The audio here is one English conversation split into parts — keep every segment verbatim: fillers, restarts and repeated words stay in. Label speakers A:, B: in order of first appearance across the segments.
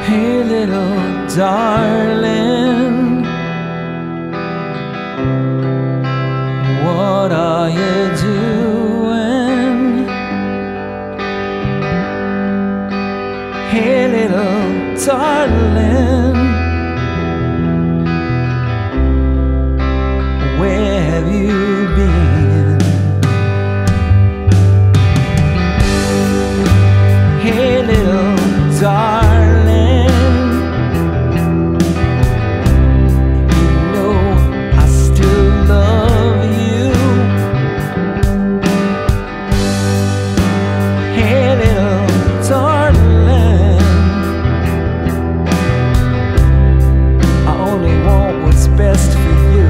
A: Hey little darling, what are you doing? Hey little darling, where have you been? Hey little darling, you know I still love you. Hey little darling, I only want what's best for you.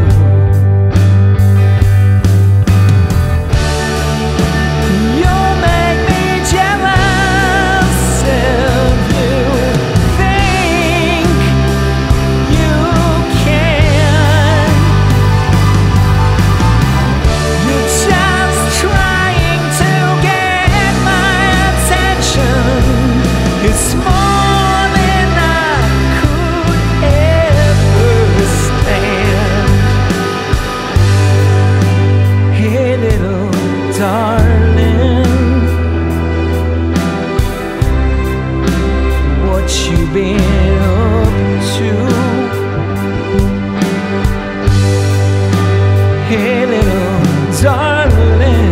A: It's more than I could ever stand. Hey little darling, what you been up to? Hey little darling,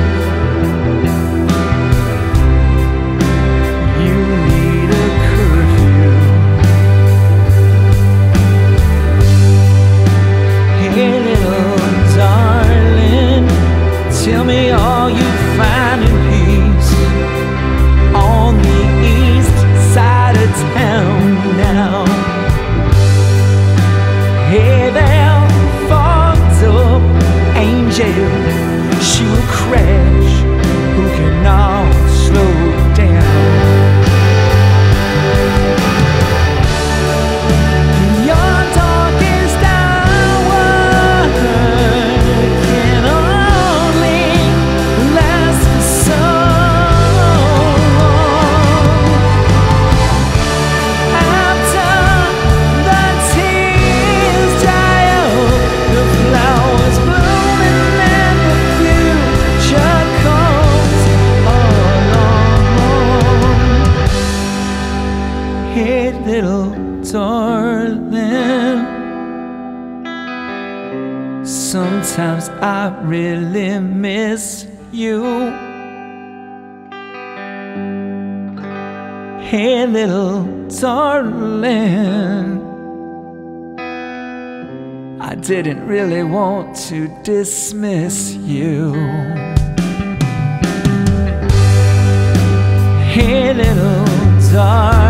A: tell me, are you finding peace on the east side of town now? Hey there, fogged up angel, she will crash. Who can now slow down? Hey little darling, sometimes I really miss you. Hey little darling, I didn't really want to dismiss you. Hey little darling,